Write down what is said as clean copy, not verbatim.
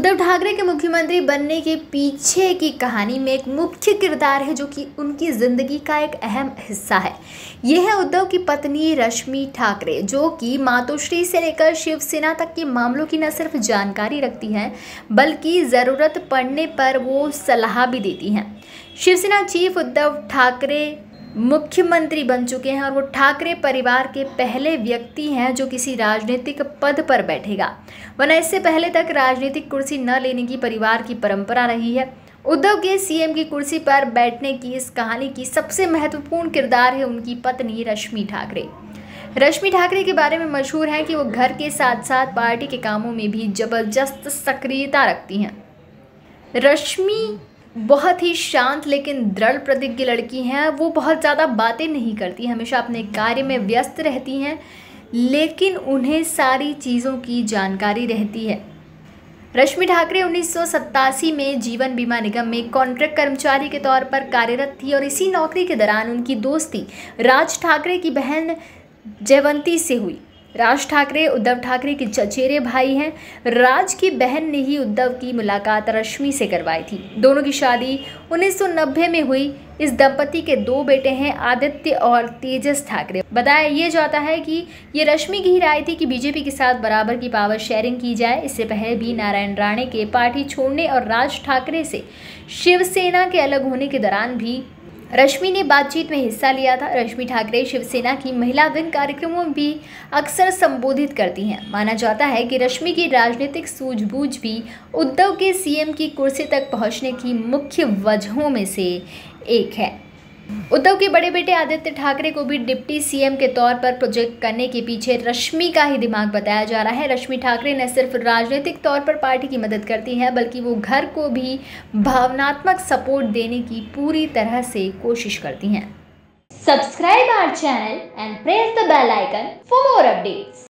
उद्धव ठाकरे के मुख्यमंत्री बनने के पीछे की कहानी में एक मुख्य किरदार है जो कि उनकी ज़िंदगी का एक अहम हिस्सा है। ये है उद्धव की पत्नी रश्मि ठाकरे, जो कि मातोश्री से लेकर शिवसेना तक के मामलों की न सिर्फ जानकारी रखती हैं बल्कि ज़रूरत पड़ने पर वो सलाह भी देती हैं। शिवसेना चीफ उद्धव ठाकरे मुख्यमंत्री बन चुके हैं और वो ठाकरे परिवार के पहले व्यक्ति हैं जो किसी राजनीतिक पद पर बैठेगा, वरना इससे पहले तक राजनीतिक कुर्सी न लेने की परिवार की परंपरा रही है। उद्धव के सीएम की कुर्सी पर बैठने की इस कहानी की सबसे महत्वपूर्ण किरदार है उनकी पत्नी रश्मि ठाकरे। रश्मि ठाकरे के बारे में मशहूर है कि वो घर के साथ साथ पार्टी के कामों में भी जबरदस्त सक्रियता रखती हैं। रश्मि बहुत ही शांत लेकिन दृढ़ प्रतिज्ञ लड़की हैं। वो बहुत ज़्यादा बातें नहीं करती, हमेशा अपने कार्य में व्यस्त रहती हैं, लेकिन उन्हें सारी चीज़ों की जानकारी रहती है। रश्मि ठाकरे 1987 में जीवन बीमा निगम में कॉन्ट्रैक्ट कर्मचारी के तौर पर कार्यरत थी और इसी नौकरी के दौरान उनकी दोस्ती राज ठाकरे की बहन जयवंती से हुई। राज ठाकरे उद्धव ठाकरे के चचेरे भाई हैं। राज की बहन ने ही उद्धव की मुलाकात रश्मि से करवाई थी। दोनों की शादी 1990 में हुई। इस दंपति के 2 बेटे हैं, आदित्य और तेजस ठाकरे। बताया ये जाता है कि ये रश्मि की ही राय थी कि बीजेपी के साथ बराबर की पावर शेयरिंग की जाए। इससे पहले भी नारायण राणे के पार्टी छोड़ने और राज ठाकरे से शिवसेना के अलग होने के दौरान भी रश्मि ने बातचीत में हिस्सा लिया था। रश्मि ठाकरे शिवसेना की महिला विंग कार्यक्रमों में भी अक्सर संबोधित करती हैं। माना जाता है कि रश्मि की राजनीतिक सूझबूझ भी उद्धव के सीएम की कुर्सी तक पहुंचने की मुख्य वजहों में से एक है। उद्धव के बड़े बेटे आदित्य ठाकरे को भी डिप्टी सीएम के तौर पर प्रोजेक्ट करने के पीछे रश्मि का ही दिमाग बताया जा रहा है। रश्मि ठाकरे न सिर्फ राजनीतिक तौर पर पार्टी की मदद करती हैं बल्कि वो घर को भी भावनात्मक सपोर्ट देने की पूरी तरह से कोशिश करती हैं। Subscribe our channel and press the bell icon for more updates.